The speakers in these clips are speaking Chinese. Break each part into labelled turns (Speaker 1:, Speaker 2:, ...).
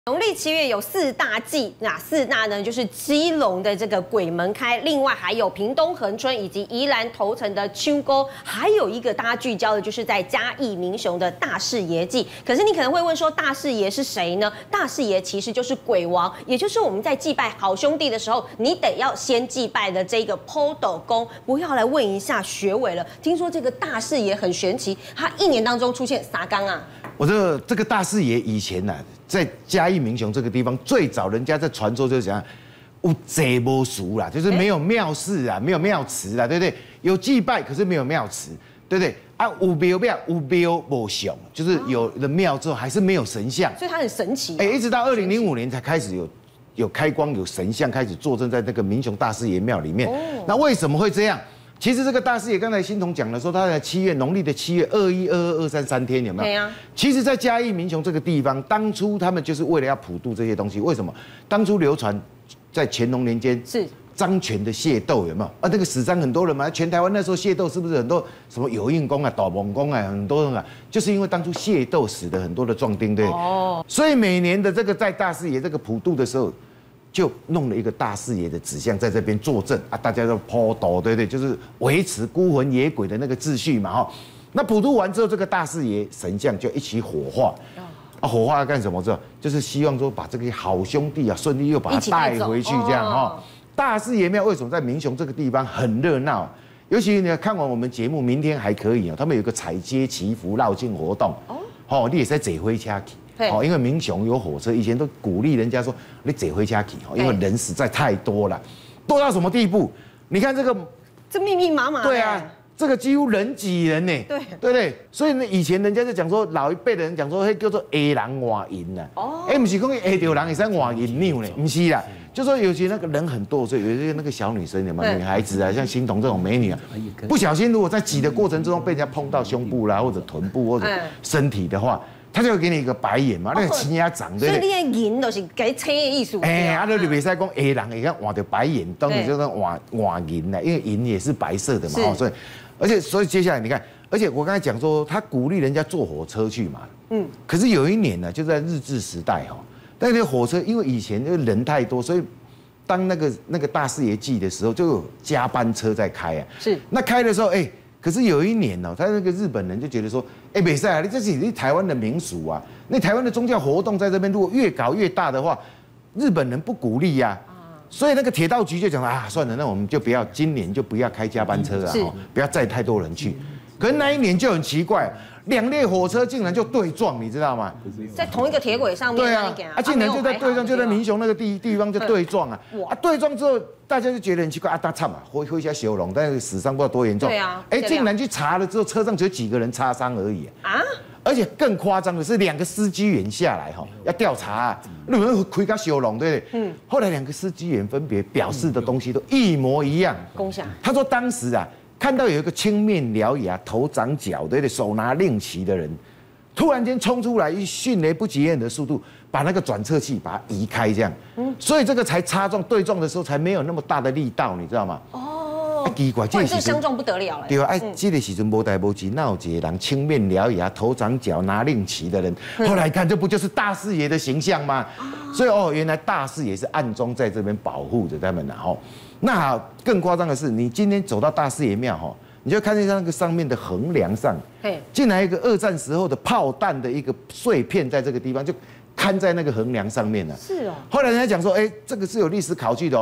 Speaker 1: 农历7月有4大祭，哪4大呢？就是基隆的这个鬼门开，另外还有屏东恒春以及宜兰头城的秋沟，还有一个大家聚焦的就是在嘉义民雄的大士爷祭。可是你可能会问说，大士爷是谁呢？大士爷其实就是鬼王，也就是我们在祭拜好兄弟的时候，你得要先祭拜的这个坡斗公。不要来问一下学委了，听说这个大士爷很神奇，他1年当中出现啥缸啊？
Speaker 2: 我这个大士爷以前呐、在嘉义民雄这个地方，最早人家在传说就是讲，有贼无俗啦，就是没有庙寺啊，没有庙祠啦，对不对？有祭拜，可是没有庙祠，对不对？啊，有庙无像，就是有了庙之后还是没有神像，
Speaker 1: 所以它很神奇。
Speaker 2: 一直到2005年才开始有开光，有神像开始坐镇在那个民雄大士爷庙里面。那为什么会这样？其实这个大士爷刚才新彤讲了，说他在农历的7月21、22、23 3天有没有？
Speaker 1: 对啊。其
Speaker 2: 实，在嘉义民雄这个地方，当初他们就是为了要普渡这些东西。为什么？当初流传在乾隆年间是张权的械斗有没有？啊，那个死伤很多人嘛。全台湾那时候械斗是不是很多什么有印公啊、斗蒙公啊，很多人啊，就是因为当初械斗死的很多的壮丁，对。哦。所以每年的这个在大士爷这个普渡的时候，就弄了一个大士爷的纸像在这边坐镇啊，大家都坡斗，对不对？就是维持孤魂野鬼的那个秩序嘛，哈。那普渡完之后，这个大士爷神像就一起火化。啊，火化要干什么？就是希望说把这个好兄弟啊顺利又把他带回去，这样哈。大士爷庙为什么在民雄这个地方很热闹？尤其你看完我们节目，明天还可以哦，他们有个踩街祈福绕境活动。哦，你也在坐火车去。哦，因为民雄有火车，以前都鼓励人家说你坐回家去，因为人实在太多了，多到什么地步？你看这
Speaker 1: 密密麻麻。
Speaker 2: 对啊，这个几乎人挤人呢。
Speaker 1: 对，
Speaker 2: 对不对？所以呢，以前人家就讲说，老一辈的人讲说，叫做下人换银呐。哦。不是讲下掉人会使换银纽呢，不是啦。就说有些那个人很多，所以有些那个小女生嘛，女孩子啊，像欣彤这种美女啊，不小心如果在挤的过程之中被人家碰到胸部啦，或者臀部或者身体的话。他就会给你一个白眼嘛，那个青鸭长，对不对？
Speaker 1: 所以你的银都是给车的意思。
Speaker 2: 你袂使讲下人会看换到白眼，当然就是换银啦，因为银也是白色的嘛，所以接下来你看，而且我刚才讲说，他鼓励人家坐火车去嘛，可是有一年呢，就在日治时代哈，那个火车因为以前人太多，所以当那个大士爷祭的时候，就有加班车在开啊，是，那开的时候可是有一年他那个日本人就觉得说，没事啊，这是你台湾的民俗啊，那台湾的宗教活动在这边，如果越搞越大的话，日本人不鼓励呀，所以那个铁道局就讲啊，算了，那我们就不要今年就不要开加班车啊，不要载太多人去。可是那一年就很奇怪，2列火车竟然就对撞，你知道吗？
Speaker 1: 在同一个铁轨上面。
Speaker 2: 对啊，竟然就在对撞，就在民雄那个地方就对撞啊！对撞之后，大家就觉得很奇怪啊，大惨嘛，会一下修容，但是死伤不知道多严重。对啊，竟然去查了之后，车上只有几个人擦伤而已啊！而且更夸张的是，2个司机员下来要调查，那人开个修容，对不对？后来2个司机员分别表示的东西都一模一样。共享。他说当时啊。看到有一个青面獠牙、头长角的、手拿令旗的人，突然间冲出来，以迅雷不及掩耳的速度把那个转测器把它移开，这样，所以这个才擦撞对撞的时候才没有那么大的力道，你知道吗？奇怪，
Speaker 1: 这相撞不得了了。
Speaker 2: 对啊，这个时阵无代无志，哪有一个人青面獠牙、头长角、拿令旗的人？后来看，这不就是大士爷的形象吗？所以原来大士爷是暗中在这边保护着他们的那好，更夸张的是，你今天走到大士爷庙你就看见那个上面的横梁上，进来一个2战时候的炮弹的一个碎片，在这个地方就看在那个横梁上面了。是哦。后来人家讲说，这个是有历史考据的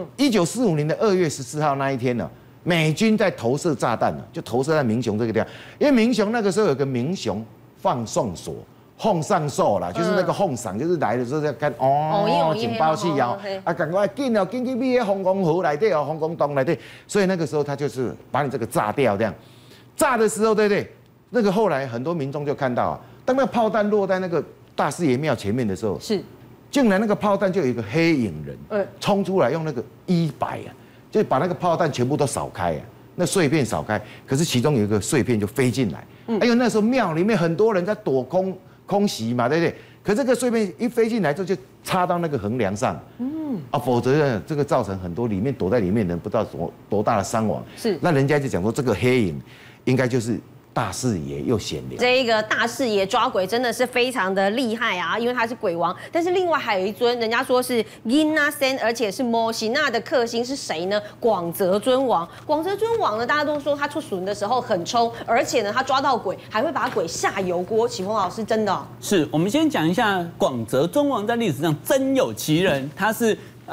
Speaker 2: 1945年的2月14号那一天呢，美军在投射炸弹就投射在民雄这个地方，因为民雄那个时候有个民雄放送所。奉上寿啦，就是那个奉赏，就是来的时候在看警报器赶快紧去灭红公河来对红公洞来对，所以那个时候他就是把你这个炸掉，这样炸的时候，对不对？那个后来很多民众就看到当那个炮弹落在那个大士爷庙前面的时候，竟然那个炮弹就有一个黑影人冲出来，用那个衣摆就把那个炮弹全部都扫开那碎片扫开，可是其中有一个碎片就飞进来，因为那时候庙里面很多人在躲空袭嘛，对不对？可这个碎片一飞进来之后，就插到那个横梁上，否则呢，这个造成很多里面躲在里面的人不知道多大的伤亡。是，那人家就讲说，这个黑影应该就是大士爷又显灵。
Speaker 1: 这个大士爷抓鬼真的是非常的厉害啊，因为他是鬼王。但是另外还有一尊，人家说是阴那森，而且是摩西那的克星是谁呢？广泽尊王。广泽尊王呢，大家都说他出巡的时候很冲，而且呢，他抓到鬼还会把鬼下油锅。启峰老师，真的、哦？
Speaker 3: 是我们先讲一下广泽尊王在历史上真有其人，他是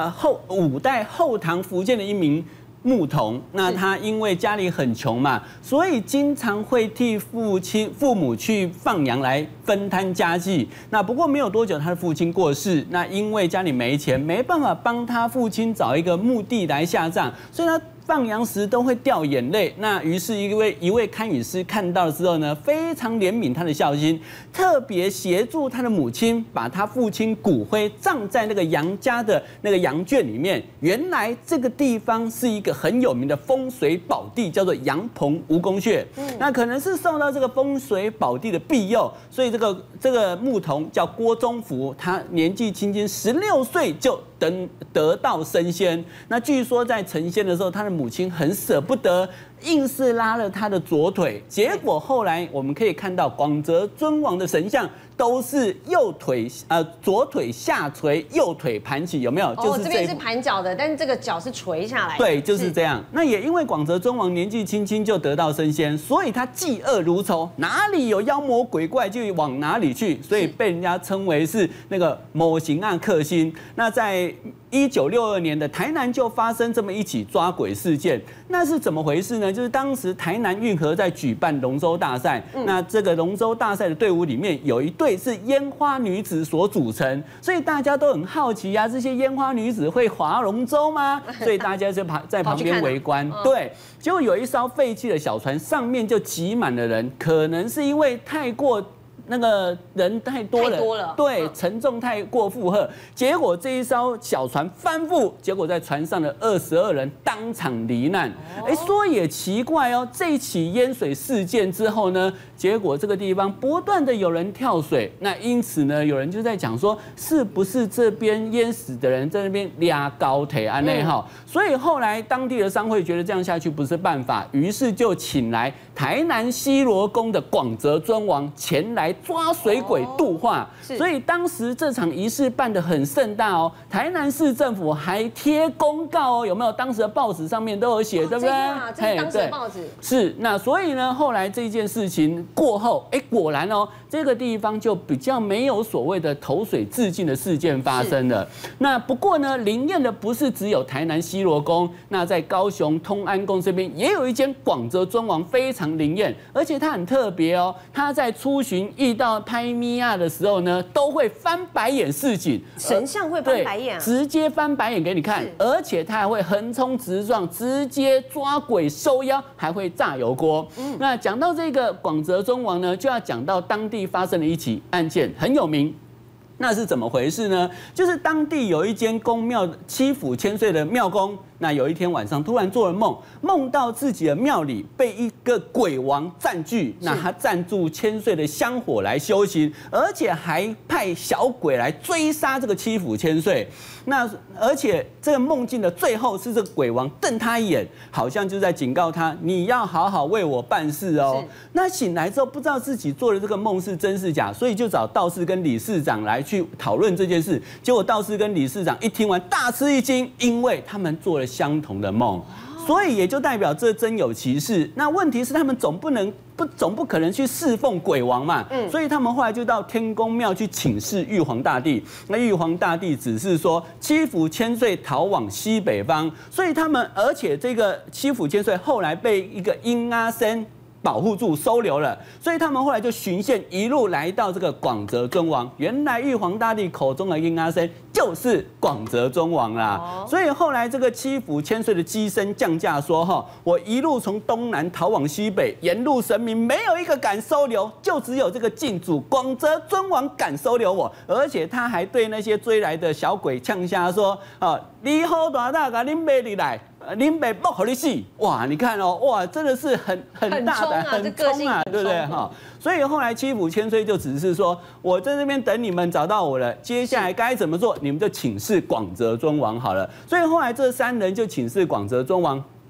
Speaker 3: 5代后唐福建的一名牧童，那他因为家里很穷嘛，所以经常会替父母去放羊来分摊家计。那不过没有多久，他的父亲过世，那因为家里没钱，没办法帮他父亲找一个墓地来下葬，所以他放羊时都会掉眼泪。那于是一位看雨师看到了之后呢，非常怜悯他的孝心，特别协助他的母亲把他父亲骨灰葬在那个杨家的那个羊圈里面。原来这个地方是一个很有名的风水宝地，叫做杨棚蜈蚣穴。那可能是受到这个风水宝地的庇佑，所以这个牧童叫郭宗福，他年纪轻轻16岁就得道升仙。那据说在成仙的时候，他的母亲很舍不得，硬是拉了他的左腿。结果后来我们可以看到广泽尊王的神像都是左腿下垂，右腿盘起，有没有？就是
Speaker 1: 这边是盘脚的，但是这个脚是垂下来的。
Speaker 3: 对，就是这样。那也因为广泽尊王年纪轻轻就得道升仙，所以他嫉恶如仇，哪里有妖魔鬼怪就往哪里去，所以被人家称为是那个某型暗克星。那在1962年的台南就发生这么一起抓鬼事件，那是怎么回事呢？就是当时台南运河在举办龙舟大赛，那这个龙舟大赛的队伍里面有一队是烟花女子所组成，所以大家都很好奇啊，这些烟花女子会划龙舟吗？所以大家就在旁边围观。对，结果有一艘废弃的小船，上面就挤满了人，可能是因为太过。那个人太多了，对，沉重太过负荷，结果这一艘小船翻覆，结果在船上的22人当场罹难。说也奇怪哦，这一起淹水事件之后呢，结果这个地方不断的有人跳水，那因此呢，有人就在讲说，是不是这边淹死的人在那边拉高铁安内哈？所以后来当地的商会觉得这样下去不是办法，于是就请来台南西螺宫的广泽尊王前来抓水鬼度化，所以当时这场仪式办得很盛大哦。台南市政府还贴公告哦，有没有？当时的报纸上面都有写，对不对？
Speaker 1: 这是当时的报纸。
Speaker 3: 是，那所以呢，后来这件事情过后，果然哦，这个地方就比较没有所谓的投水自尽的事件发生了。那不过呢，灵验的不是只有台南西螺宫，那在高雄通安宫这边也有一间广泽尊王非常灵验，而且它很特别哦，它在出巡遇到拍咪亚的时候呢，都会翻白眼示警，
Speaker 1: 神像会翻白眼、啊，
Speaker 3: 直接翻白眼给你看，而且它还会横冲直撞，直接抓鬼收妖，还会炸油锅。那讲到这个广泽尊王呢，就要讲到当地发生的一起案件，很有名。那是怎么回事呢？就是当地有一间宫庙七府千岁的庙公，那有一天晚上突然做了梦，梦到自己的庙里被一个鬼王占据，那他占住千岁的香火来修行，而且还派小鬼来追杀这个七府千岁。那而且这个梦境的最后是这个鬼王瞪他一眼，好像就在警告他，你要好好为我办事哦。那醒来之后不知道自己做的这个梦是真是假，所以就找道士跟理事长来去讨论这件事。结果道士跟理事长一听完大吃一惊，因为他们做了相同的梦，所以也就代表这真有其事。那问题是他们总不可能去侍奉鬼王嘛，所以他们后来就到天公庙去请示玉皇大帝。那玉皇大帝只是说七府千岁逃往西北方，所以他们而且这个七府千岁后来被一个阴阿僧保护住收留了，所以他们后来就循线一路来到这个广泽尊王。原来玉皇大帝口中的阴阿僧就是广泽尊王啦。所以后来这个七府千岁的机身降价说：“哈，我一路从东南逃往西北，沿路神明没有一个敢收留，就只有这个靖主广泽尊王敢收留我。而且他还对那些追来的小鬼呛下说：你好大大个恁爸你来。”林北不好你死，哇！你看哦，哇，真的是很大胆，很冲啊，对不对哈？所以后来七府千岁就只是说，我在那边等你们找到我了，接下来该怎么做，你们就请示广泽尊王好了。所以后来这3人就请示广泽尊王。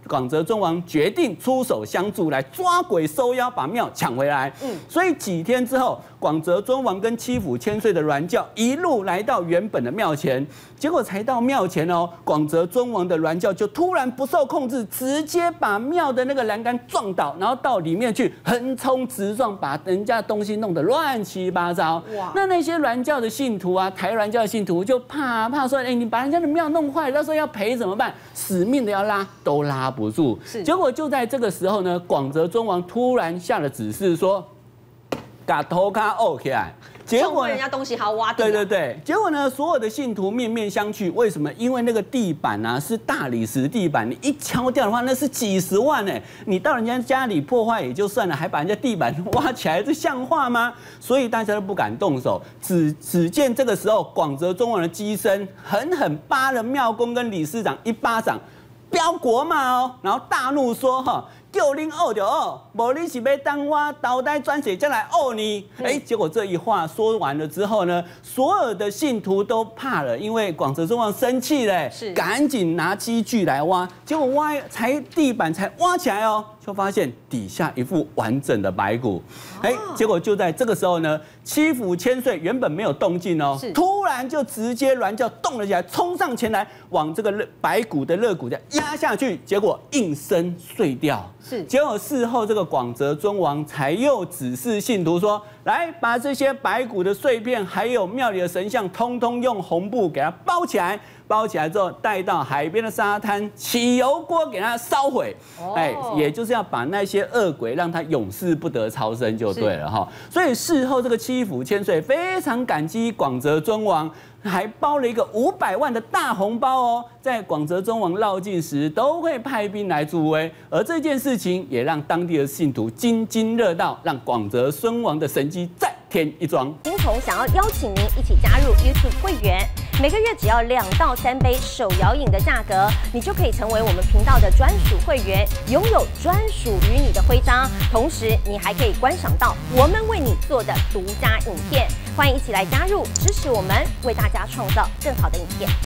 Speaker 3: 广泽尊王决定出手相助，来抓鬼收妖，把庙抢回来。所以几天之后，广泽尊王跟七府千岁的銮轿一路来到原本的庙前，结果才到庙前哦，广泽尊王的銮轿就突然不受控制，直接把庙的那个栏杆撞倒，然后到里面去横冲直撞，把人家的东西弄得乱七八糟。哇！那些銮教的信徒啊，抬銮教的信徒就怕说，你把人家的庙弄坏了，到时候要赔怎么办？死命的要拉，都拉不住。结果就在这个时候呢，广泽尊王突然下了指示说，把头卡沤起来。结果
Speaker 1: 人家东西还要挖地。
Speaker 3: 对，结果呢，所有的信徒面面相觑。为什么？因为那个地板啊是大理石地板，你一敲掉的话，那是几十万呢。你到人家家里破坏也就算了，还把人家地板挖起来，这像话吗？所以大家都不敢动手。只见这个时候，广泽尊王的机身狠狠扒了庙公跟理事长一巴掌，飙国骂哦，然后大怒说哈。叫恁学就学，无你是要当我倒带转血再来学你。结果这一话说完了之后呢，所有的信徒都怕了，因为广泽尊王生气嘞，赶紧拿机具来挖，结果地板才挖起来哦，就发现底下一副完整的白骨。结果就在这个时候呢，七府千岁原本没有动静哦，突然就直接銮轿动了起来，冲上前来，往这个白骨的肋骨压下去，结果应声碎掉。结果事后这个广泽尊王才又指示信徒说，来把这些白骨的碎片，还有庙里的神像，通通用红布给它包起来。包起来之后，带到海边的沙滩，起油锅给它烧毁。也就是要把那些恶鬼让他永世不得超生就对了哈。所以事后这个七府千岁非常感激广泽尊王，还包了一个500万的大红包哦，在广泽尊王绕境时都会派兵来助威。而这件事情也让当地的信徒津津乐道，让广泽尊王的神迹再添一桩。
Speaker 1: 金童想要邀请您一起加入 YouTube 会员，每个月只要2到3杯手摇饮的价格，你就可以成为我们频道的专属会员，拥有专属于你的徽章，同时你还可以观赏到我们为你做的独家影片。欢迎一起来加入，支持我们，为大家创造更好的影片。